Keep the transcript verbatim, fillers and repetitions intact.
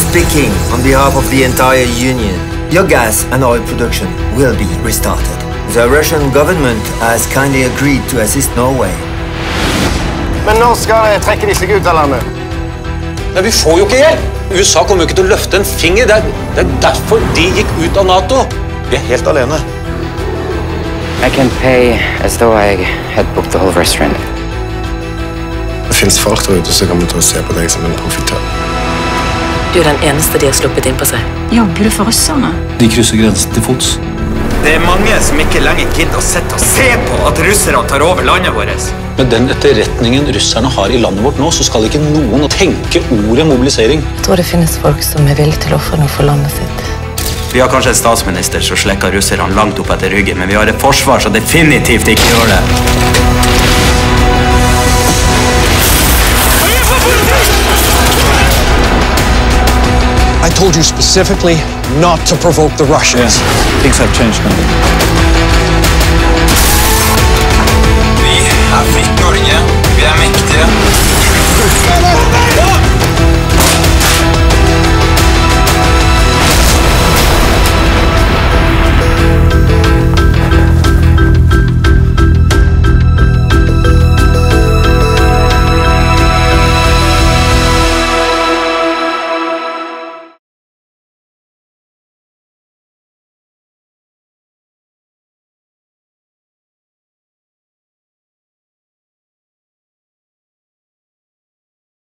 Speaking on behalf of the entire Union, your gas and oil production will be restarted. The Russian government has kindly agreed to assist Norway. Men når skal trekke de seg ut av landet? Men vi får jo ikke hjelp! U S A kommer jo ikke til å løfte en finger. Det er, det er derfor de gikk ut av NATO. Vi er helt alene. I can pay as though I had booked the whole restaurant. Det finnes folk der ute som kommer til å se på deg som en profitør. Du er den eneste de har sluppet inn på seg. Jobber du for russerne? De krysser grensen til fots. Det er mange som ikke lenger gidder å sitte og se på at russerne tar over landet vårt. Med den etterretningen russerne har i landet vårt nå, så skal ikke noen tenke ordet mobilisering. Jeg tror det finnes folk som er villige til å ofre noe for landet sitt. Vi har kanskje en statsminister som slekker russerne langt opp etter ryggen, men vi har et forsvar som definitivt ikke gjør det. I told you specifically not to provoke the Russians. Yeah. Things have changed now. We have it.